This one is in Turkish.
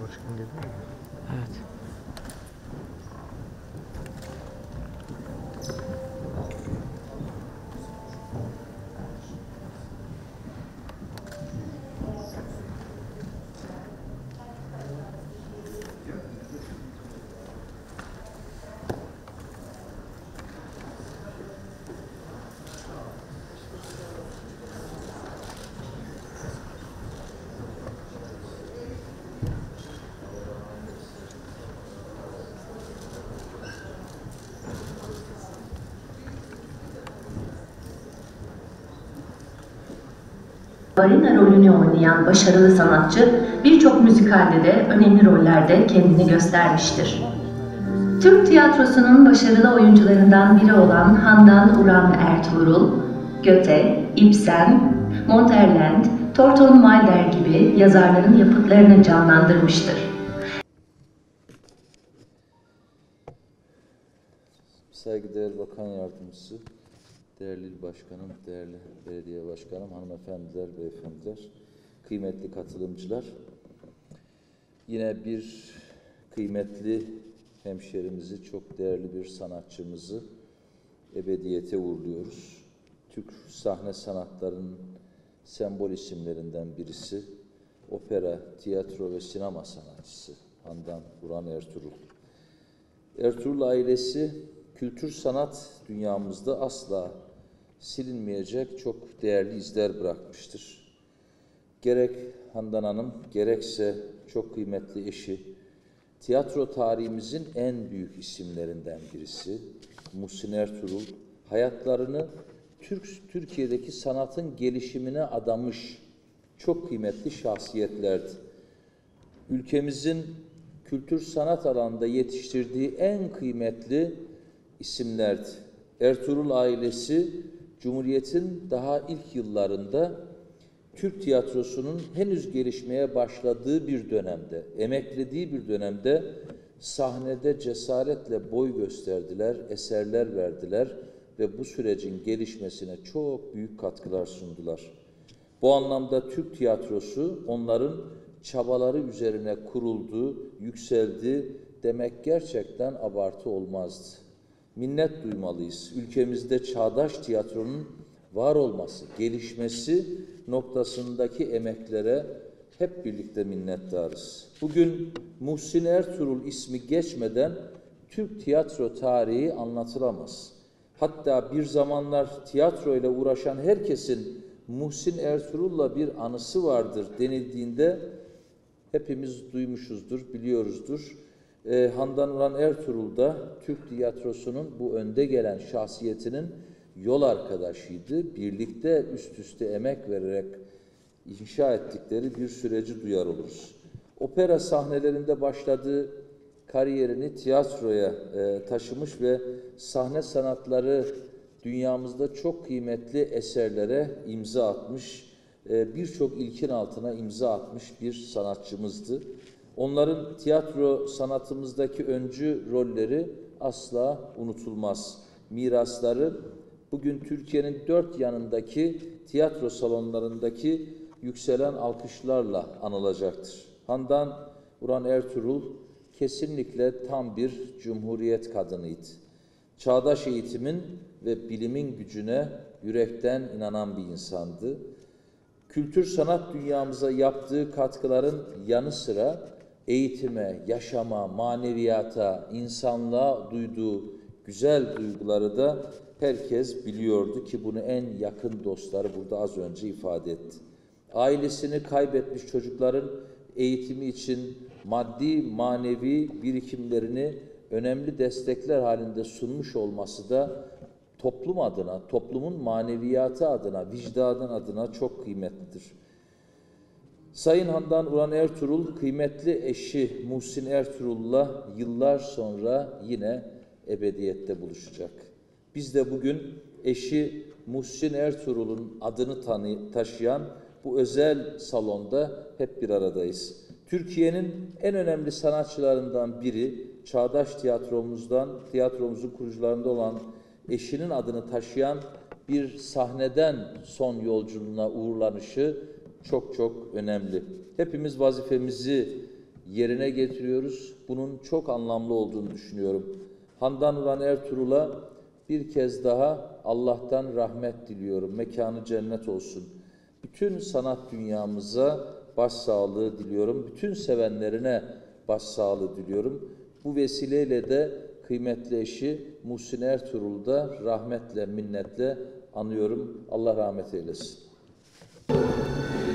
Başkan geliyor mu? Evet. Balina rolünü oynayan başarılı sanatçı, birçok müzikalde de önemli rollerde kendini göstermiştir. Türk tiyatrosunun başarılı oyuncularından biri olan Handan Uran Ertuğrul, Goethe, Ibsen, Monterland, Thornton Wilder gibi yazarların yapıtlarını canlandırmıştır. Saygıdeğer Bakan Yardımcısı, değerli il başkanım, değerli belediye başkanım, hanımefendiler, beyefendiler, kıymetli katılımcılar. Yine bir kıymetli hemşerimizi, çok değerli bir sanatçımızı ebediyete uğurluyoruz. Türk sahne sanatlarının sembol isimlerinden birisi, opera, tiyatro ve sinema sanatçısı Handan Uran Ertuğrul. Ertuğrul ailesi kültür sanat dünyamızda asla silinmeyecek çok değerli izler bırakmıştır. Gerek Handan Hanım, gerekse çok kıymetli eşi, tiyatro tarihimizin en büyük isimlerinden birisi Muhsin Ertuğrul, hayatlarını Türkiye'deki sanatın gelişimine adamış çok kıymetli şahsiyetlerdi. Ülkemizin kültür sanat alanında yetiştirdiği en kıymetli isimlerdi. Ertuğrul ailesi Cumhuriyet'in daha ilk yıllarında Türk tiyatrosunun henüz gelişmeye başladığı bir dönemde, emeklediği bir dönemde sahnede cesaretle boy gösterdiler, eserler verdiler ve bu sürecin gelişmesine çok büyük katkılar sundular. Bu anlamda Türk tiyatrosu onların çabaları üzerine kuruldu, yükseldi demek gerçekten abartı olmazdı. Minnet duymalıyız. Ülkemizde çağdaş tiyatronun var olması, gelişmesi noktasındaki emeklere hep birlikte minnettarız. Bugün Muhsin Ertuğrul ismi geçmeden Türk tiyatro tarihi anlatılamaz. Hatta bir zamanlar tiyatro ile uğraşan herkesin Muhsin Ertuğrul'la bir anısı vardır denildiğinde hepimiz duymuşuzdur, biliyoruzdur. Handan Uran Ertuğrul da Türk tiyatrosunun bu önde gelen şahsiyetinin yol arkadaşıydı. Birlikte üst üste emek vererek inşa ettikleri bir süreci duyar oluruz. Opera sahnelerinde başladığı kariyerini tiyatroya taşımış ve sahne sanatları dünyamızda çok kıymetli eserlere imza atmış, birçok ilkin altına imza atmış bir sanatçımızdı. Onların tiyatro sanatımızdaki öncü rolleri asla unutulmaz. Mirasları bugün Türkiye'nin dört yanındaki tiyatro salonlarındaki yükselen alkışlarla anılacaktır. Handan Uran Ertuğrul kesinlikle tam bir cumhuriyet kadınıydı. Çağdaş eğitimin ve bilimin gücüne yürekten inanan bir insandı. Kültür sanat dünyamıza yaptığı katkıların yanı sıra eğitime, yaşama, maneviyata, insanlığa duyduğu güzel duyguları da herkes biliyordu ki bunu en yakın dostları burada az önce ifade etti. Ailesini kaybetmiş çocukların eğitimi için maddi, manevi birikimlerini önemli destekler halinde sunmuş olması da toplum adına, toplumun maneviyatı adına, vicdanın adına çok kıymetlidir. Sayın Handan Uran Ertuğrul, kıymetli eşi Muhsin Ertuğrul'la yıllar sonra yine ebediyette buluşacak. Biz de bugün eşi Muhsin Ertuğrul'un adını taşıyan bu özel salonda hep bir aradayız. Türkiye'nin en önemli sanatçılarından biri, çağdaş tiyatromuzun kurucularında olan eşinin adını taşıyan bir sahneden son yolculuğuna uğurlanışı çok çok önemli. Hepimiz vazifemizi yerine getiriyoruz. Bunun çok anlamlı olduğunu düşünüyorum. Handan Uran Ertuğrul'a bir kez daha Allah'tan rahmet diliyorum. Mekanı cennet olsun. Bütün sanat dünyamıza başsağlığı diliyorum. Bütün sevenlerine başsağlığı diliyorum. Bu vesileyle de kıymetli eşi Muhsin Ertuğrul'u da rahmetle, minnetle anıyorum. Allah rahmet eylesin.